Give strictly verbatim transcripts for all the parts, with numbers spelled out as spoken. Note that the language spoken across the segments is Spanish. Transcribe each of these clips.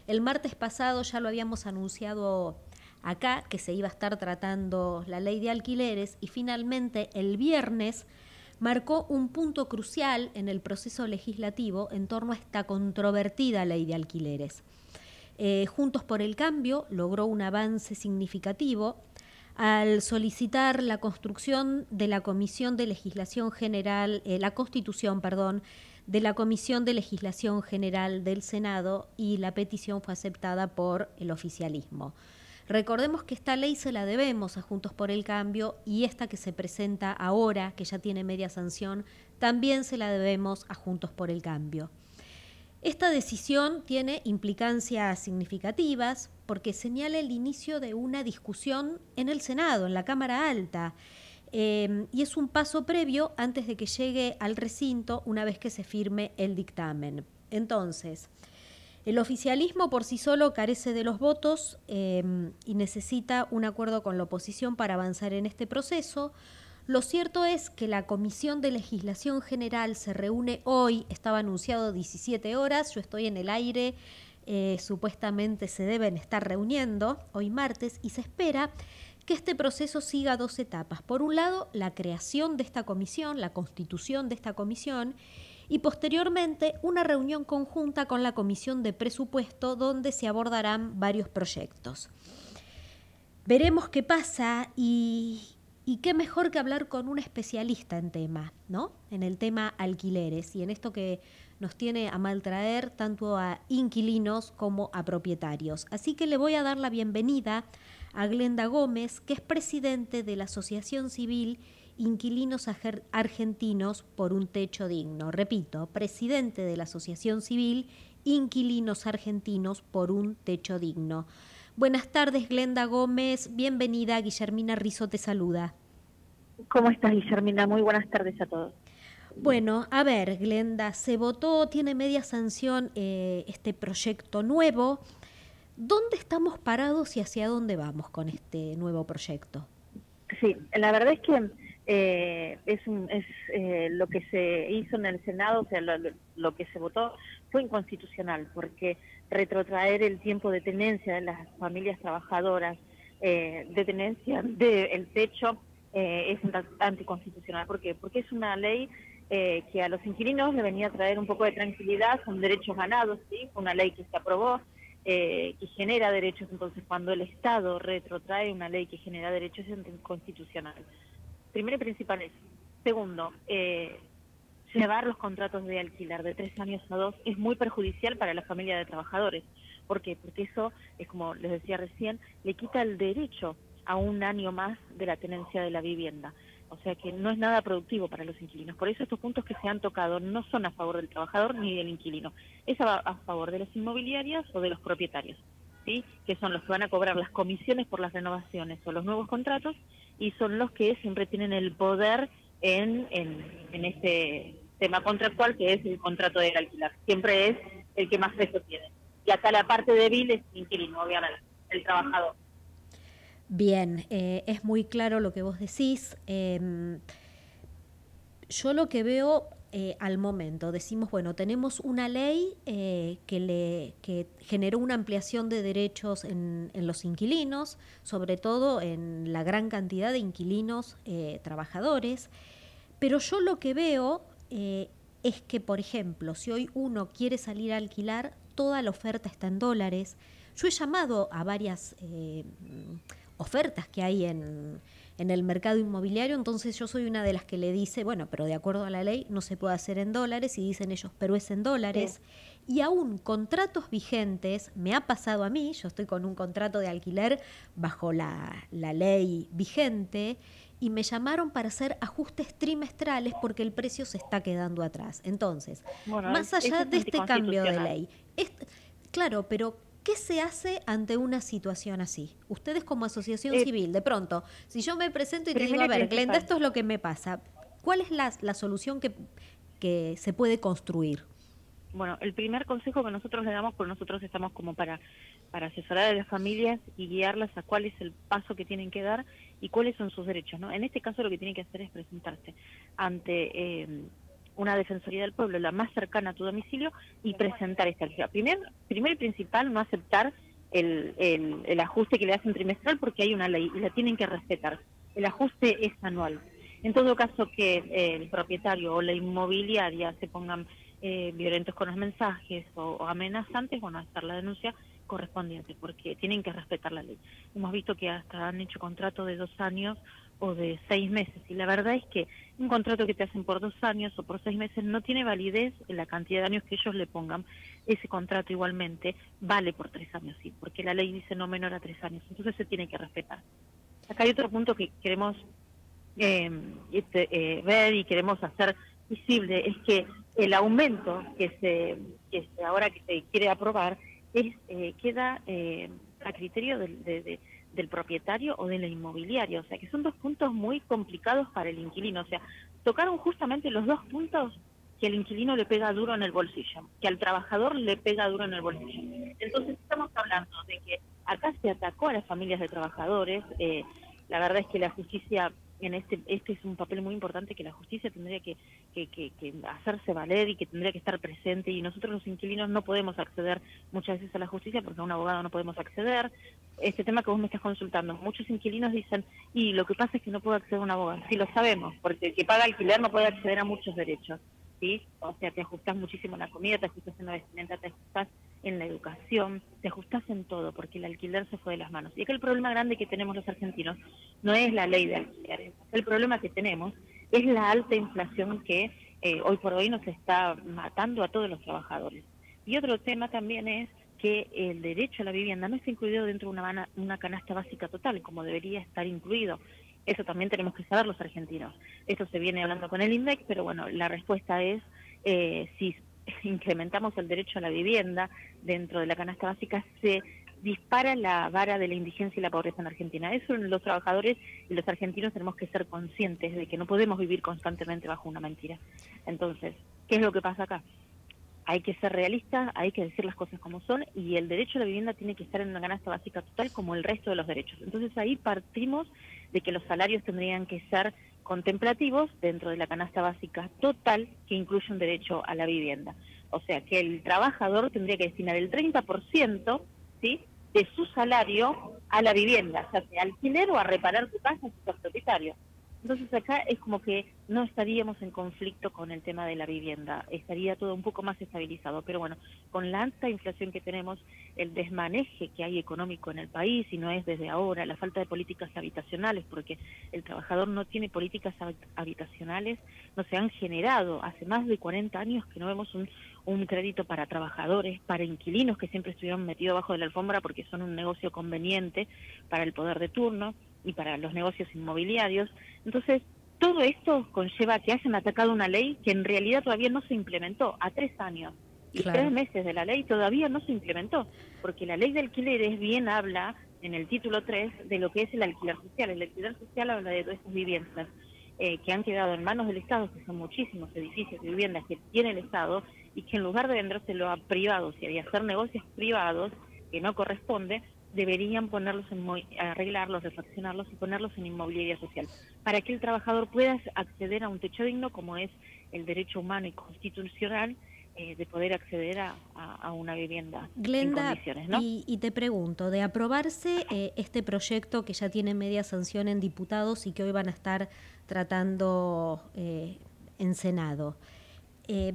El martes pasado ya lo habíamos anunciado acá, que se iba a estar tratando la ley de alquileres, y finalmente el viernes marcó un punto crucial en el proceso legislativo en torno a esta controvertida ley de alquileres. Eh, Juntos por el Cambio logró un avance significativo al solicitar la construcción de la Comisión de Legislación General, eh, la constitución, perdón, de la Comisión de Legislación General del Senado, y la petición fue aceptada por el oficialismo. Recordemos que esta ley se la debemos a Juntos por el Cambio, y esta que se presenta ahora, que ya tiene media sanción, también se la debemos a Juntos por el Cambio. Esta decisión tiene implicancias significativas porque señala el inicio de una discusión en el Senado, en la Cámara Alta, eh, y es un paso previo antes de que llegue al recinto una vez que se firme el dictamen. Entonces, el oficialismo por sí solo carece de los votos eh, y necesita un acuerdo con la oposición para avanzar en este proceso. Lo cierto es que la Comisión de Legislación General se reúne hoy, estaba anunciado diecisiete horas, yo estoy en el aire, eh, supuestamente se deben estar reuniendo hoy martes, y se espera que este proceso siga dos etapas. Por un lado, la creación de esta comisión, la constitución de esta comisión, y posteriormente una reunión conjunta con la Comisión de Presupuesto donde se abordarán varios proyectos. Veremos qué pasa, y... Y qué mejor que hablar con un especialista en tema, ¿no? En el tema alquileres y en esto que nos tiene a maltraer tanto a inquilinos como a propietarios. Así que le voy a dar la bienvenida a Glenda Gómez, que es presidente de la Asociación Civil Inquilinos Argentinos por un Techo Digno. Repito, presidente de la Asociación Civil Inquilinos Argentinos por un Techo Digno. Buenas tardes, Glenda Gómez. Bienvenida. Guillermina Rizzo te saluda. ¿Cómo estás, Guillermina? Muy buenas tardes a todos. Bueno, a ver, Glenda, se votó, tiene media sanción eh, este proyecto nuevo. ¿Dónde estamos parados y hacia dónde vamos con este nuevo proyecto? Sí, la verdad es que eh, es, un, es eh, lo que se hizo en el Senado, o sea, lo, lo que se votó fue inconstitucional, porque retrotraer el tiempo de tenencia de las familias trabajadoras, eh, de tenencia del techo, eh, es anticonstitucional. ¿Por qué? Porque es una ley eh, que a los inquilinos le venía a traer un poco de tranquilidad, son derechos ganados, ¿sí? Una ley que se aprobó, Eh, que genera derechos. Entonces, cuando el Estado retrotrae una ley que genera derechos, es inconstitucional. Primero y principal es. Segundo, eh, llevar los contratos de alquiler de tres años a dos es muy perjudicial para la familia de trabajadores. ¿Por qué? Porque eso, es como les decía recién, le quita el derecho a un año más de la tenencia de la vivienda. O sea que no es nada productivo para los inquilinos. Por eso estos puntos que se han tocado no son a favor del trabajador ni del inquilino. Es a, a favor de las inmobiliarias o de los propietarios, ¿sí? Que son los que van a cobrar las comisiones por las renovaciones o los nuevos contratos, y son los que siempre tienen el poder en, en, en este tema contractual, que es el contrato del alquiler. Siempre es el que más peso tiene. Y acá la parte débil es el inquilino, obviamente, el trabajador. Bien, eh, es muy claro lo que vos decís. Eh, yo lo que veo eh, al momento, decimos, bueno, tenemos una ley eh, que, le, que generó una ampliación de derechos en, en los inquilinos, sobre todo en la gran cantidad de inquilinos eh, trabajadores, pero yo lo que veo eh, es que, por ejemplo, si hoy uno quiere salir a alquilar, toda la oferta está en dólares. Yo he llamado a varias eh, ofertas que hay en, en el mercado inmobiliario, entonces yo soy una de las que le dice, bueno, pero de acuerdo a la ley no se puede hacer en dólares, y dicen ellos, pero es en dólares. Sí. Y aún contratos vigentes, me ha pasado a mí, yo estoy con un contrato de alquiler bajo la, la ley vigente, y me llamaron para hacer ajustes trimestrales porque el precio se está quedando atrás. Entonces, bueno, más allá es de este cambio de ley, es, claro, pero ¿qué se hace ante una situación así? Ustedes como asociación eh, civil, de pronto, si yo me presento y te digo, a ver, Glenda, esto es lo que me pasa, ¿cuál es la, la solución que, que se puede construir? Bueno, el primer consejo que nosotros le damos, porque nosotros estamos como para, para asesorar a las familias y guiarlas a cuál es el paso que tienen que dar y cuáles son sus derechos, ¿no? En este caso lo que tienen que hacer es presentarse ante eh, una Defensoría del Pueblo, la más cercana a tu domicilio, y presentar esta alquiler. Primer, primero y principal, no aceptar el, el, el ajuste que le hacen trimestral porque hay una ley y la tienen que respetar. El ajuste es anual. En todo caso, que eh, el propietario o la inmobiliaria se pongan eh, violentos con los mensajes o, o amenazantes, bueno, hacer la denuncia correspondiente, porque tienen que respetar la ley. Hemos visto que hasta han hecho contratos de dos años o de seis meses, y la verdad es que un contrato que te hacen por dos años o por seis meses no tiene validez en la cantidad de años que ellos le pongan. Ese contrato igualmente vale por tres años, sí, porque la ley dice no menor a tres años, entonces se tiene que respetar. Acá hay otro punto que queremos eh, este, eh, ver y queremos hacer visible, es que el aumento que se, que se ahora que se quiere aprobar es eh, queda eh, a criterio del, de, de, del propietario o de la inmobiliaria, o sea que son dos puntos muy complicados para el inquilino, o sea, tocaron justamente los dos puntos que al inquilino le pega duro en el bolsillo, que al trabajador le pega duro en el bolsillo. Entonces estamos hablando de que acá se atacó a las familias de trabajadores, eh, la verdad es que la justicia, en este este es un papel muy importante que la justicia tendría que, que, que, que hacerse valer y que tendría que estar presente, y nosotros los inquilinos no podemos acceder muchas veces a la justicia porque a un abogado no podemos acceder. Este tema que vos me estás consultando, muchos inquilinos dicen, y lo que pasa es que no puedo acceder a un abogado. Sí, lo sabemos, porque el que paga alquiler no puede acceder a muchos derechos, ¿sí? O sea, te ajustás muchísimo en la comida, te ajustás en la vestimenta, te ajustás en la educación, te ajustás en todo, porque el alquiler se fue de las manos. Y acá el problema grande que tenemos los argentinos no es la ley de alquileres, el problema que tenemos es la alta inflación que eh, hoy por hoy nos está matando a todos los trabajadores. Y otro tema también es que el derecho a la vivienda no está incluido dentro de una, una canasta básica total, como debería estar incluido. Eso también tenemos que saber los argentinos. Eso se viene hablando con el INDEC, pero bueno, la respuesta es eh, si incrementamos el derecho a la vivienda dentro de la canasta básica, se dispara la vara de la indigencia y la pobreza en Argentina. Eso los trabajadores y los argentinos tenemos que ser conscientes de que no podemos vivir constantemente bajo una mentira. Entonces, ¿qué es lo que pasa acá? Hay que ser realistas, hay que decir las cosas como son, y el derecho a la vivienda tiene que estar en una canasta básica total como el resto de los derechos. Entonces ahí partimos de que los salarios tendrían que ser contemplativos dentro de la canasta básica total que incluye un derecho a la vivienda. O sea que el trabajador tendría que destinar el treinta por ciento, ¿sí?, de su salario a la vivienda, ya sea alquiler o a reparar su casa en su propietario. Entonces acá es como que no estaríamos en conflicto con el tema de la vivienda, estaría todo un poco más estabilizado, pero bueno, con la alta inflación que tenemos, el desmaneje que hay económico en el país, y no es desde ahora, la falta de políticas habitacionales, porque el trabajador no tiene políticas habitacionales, no se han generado, hace más de cuarenta años que no vemos un, un crédito para trabajadores, para inquilinos que siempre estuvieron metidos bajo de la alfombra porque son un negocio conveniente para el poder de turno y para los negocios inmobiliarios. Entonces, todo esto conlleva que hayan atacado una ley que en realidad todavía no se implementó, a tres años y claro. tres meses de la ley todavía no se implementó, porque la ley de alquileres bien habla en el título tres de lo que es el alquiler social. El alquiler social habla de todas esas viviendas eh, que han quedado en manos del Estado, que son muchísimos edificios de viviendas que tiene el Estado, y que en lugar de vendérselo a privados y de hacer negocios privados que no corresponde, deberían ponerlos en arreglarlos, refaccionarlos y ponerlos en inmobiliaria social, para que el trabajador pueda acceder a un techo digno, como es el derecho humano y constitucional eh, de poder acceder a, a, a una vivienda Glenda, en condiciones, ¿no? Y, y te pregunto, de aprobarse eh, este proyecto que ya tiene media sanción en diputados y que hoy van a estar tratando eh, en Senado, eh,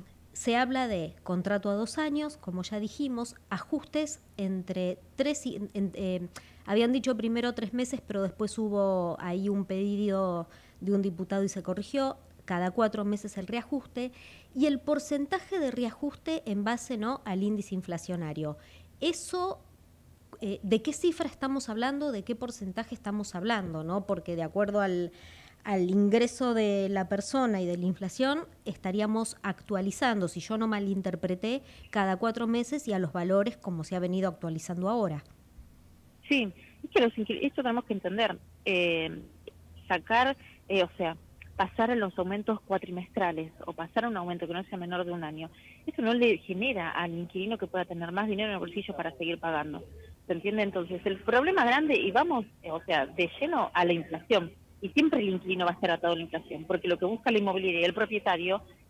se habla de contrato a dos años, como ya dijimos, ajustes entre tres y... En, eh, habían dicho primero tres meses, pero después hubo ahí un pedido de un diputado y se corrigió, cada cuatro meses el reajuste, y el porcentaje de reajuste en base, ¿no?, al índice inflacionario. Eso, eh, ¿de qué cifra estamos hablando? ¿De qué porcentaje estamos hablando? ¿No? Porque de acuerdo al... al ingreso de la persona y de la inflación, estaríamos actualizando, si yo no malinterpreté, cada cuatro meses y a los valores como se ha venido actualizando ahora. Sí, es que los, esto tenemos que entender, eh, sacar, eh, o sea, pasar a los aumentos cuatrimestrales o pasar a un aumento que no sea menor de un año, eso no le genera al inquilino que pueda tener más dinero en el bolsillo para seguir pagando. ¿Se entiende? Entonces, el problema grande, y vamos, eh, o sea, de lleno a la inflación, y siempre el inquilino va a estar atado a la inflación, porque lo que busca la inmobiliaria y el propietario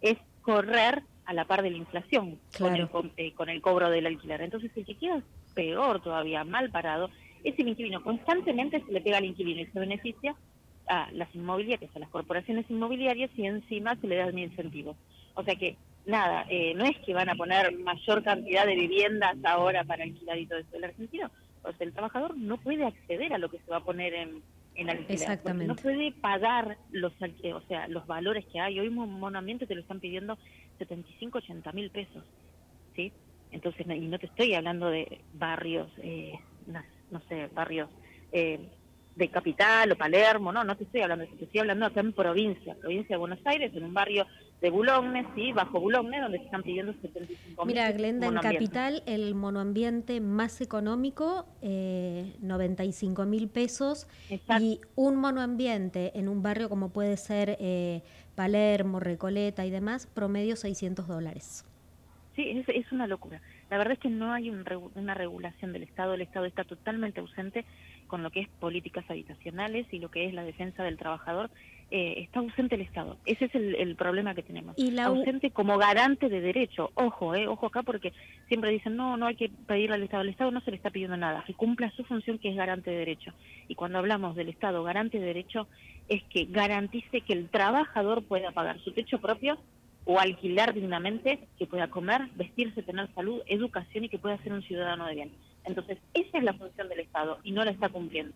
es correr a la par de la inflación, claro, con, el, eh, con el cobro del alquiler. Entonces el que queda peor todavía, mal parado, es el inquilino. Constantemente se le pega al inquilino y se beneficia a las inmobiliarias, a las corporaciones inmobiliarias, y encima se le da un incentivo. O sea que, nada, eh, no es que van a poner mayor cantidad de viviendas ahora para alquilar y todo eso. El argentino, o sea, el trabajador no puede acceder a lo que se va a poner en, en alquiler. exactamente. No puede pagar los, o sea, los valores que hay. Hoy un monoambiente te lo están pidiendo setenta y cinco, ochenta mil pesos, ¿sí? Entonces, y no te estoy hablando de barrios, eh, no, no sé, barrios eh, de Capital o Palermo, no, no te estoy hablando de eso, te estoy hablando acá en provincia, provincia de Buenos Aires, en un barrio de Bulognes, sí, bajo Bulognes, donde se están pidiendo setenta y cinco mil. Mira, Glenda, en Capital el monoambiente más económico, eh, noventa y cinco mil pesos. Exacto. Y un monoambiente en un barrio como puede ser eh, Palermo, Recoleta y demás, promedio seiscientos dólares. Sí, es, es una locura. La verdad es que no hay un, una regulación del Estado. El Estado está totalmente ausente con lo que es políticas habitacionales y lo que es la defensa del trabajador. Eh, está ausente el Estado. Ese es el, el problema que tenemos. ¿Y la... Ausente como garante de derecho. Ojo, eh, ojo acá, porque siempre dicen, no, no hay que pedirle al Estado. El Estado no se le está pidiendo nada, que cumpla su función, que es garante de derecho. Y cuando hablamos del Estado garante de derecho, es que garantice que el trabajador pueda pagar su techo propio o alquilar dignamente, que pueda comer, vestirse, tener salud, educación y que pueda ser un ciudadano de bien. Entonces, esa es la función del Estado y no la está cumpliendo.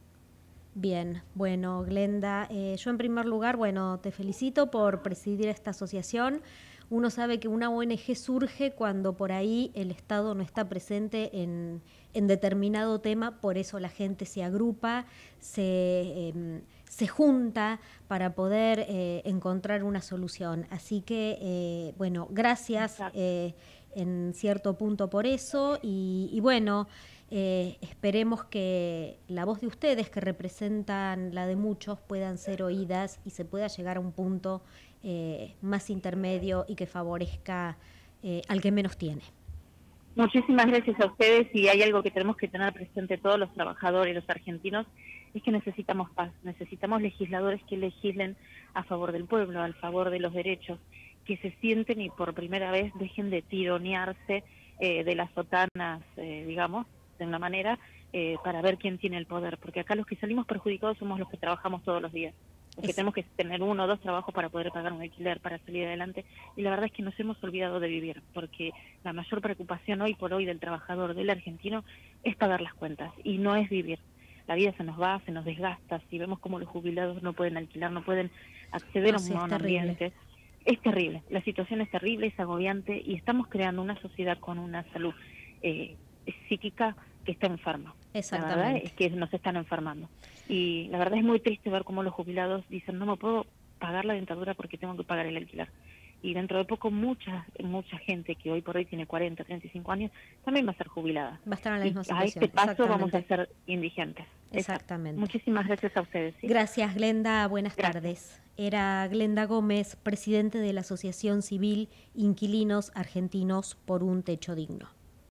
Bien, bueno, Glenda, eh, yo en primer lugar, bueno, te felicito por presidir esta asociación. Uno sabe que una O N G surge cuando por ahí el Estado no está presente en, en determinado tema, por eso la gente se agrupa, se, eh, se junta para poder eh, encontrar una solución. Así que, eh, bueno, gracias eh, en cierto punto por eso y, y bueno, eh, esperemos que la voz de ustedes, que representan la de muchos, puedan ser oídas y se pueda llegar a un punto eh, más intermedio y que favorezca eh, al que menos tiene. Muchísimas gracias a ustedes, y hay algo que tenemos que tener presente todos los trabajadores, los argentinos, es que necesitamos paz, necesitamos legisladores que legislen a favor del pueblo, a favor de los derechos, que se sienten y por primera vez dejen de tironearse eh, de las sotanas, eh, digamos, de una manera, eh, para ver quién tiene el poder, porque acá los que salimos perjudicados somos los que trabajamos todos los días, los que tenemos que tener uno o dos trabajos para poder pagar un alquiler, para salir adelante, y la verdad es que nos hemos olvidado de vivir, porque la mayor preocupación hoy por hoy del trabajador, del argentino, es pagar las cuentas, y no es vivir. La vida se nos va, se nos desgasta, si vemos cómo los jubilados no pueden alquilar, no pueden acceder no, sí, a un ambiente. Es terrible, la situación es terrible, es agobiante, y estamos creando una sociedad con una salud eh, psíquica que está enferma. Exactamente. La verdad es que nos están enfermando. Y la verdad es muy triste ver cómo los jubilados dicen, no me puedo pagar la dentadura porque tengo que pagar el alquiler. Y dentro de poco mucha mucha gente que hoy por hoy tiene cuarenta, treinta y cinco años también va a ser jubilada. Va a estar en la misma y situación. A este paso vamos a ser indigentes. Exactamente. Muchísimas gracias a ustedes. ¿sí? Gracias, Glenda. Buenas gracias. tardes. Era Glenda Gómez, presidente de la Asociación Civil Inquilinos Argentinos por un Techo Digno.